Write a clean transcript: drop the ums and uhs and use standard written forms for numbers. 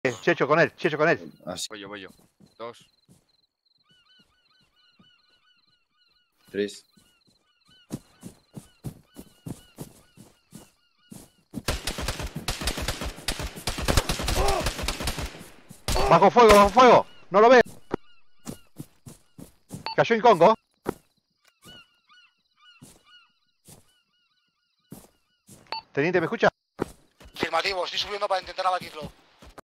Checho con él, Checho con él. Así. Voy yo. 2. 3. Bajo fuego, bajo fuego. No lo veo. Cayó en Congo. Teniente, ¿me escucha? Afirmativo, estoy subiendo para intentar abatirlo.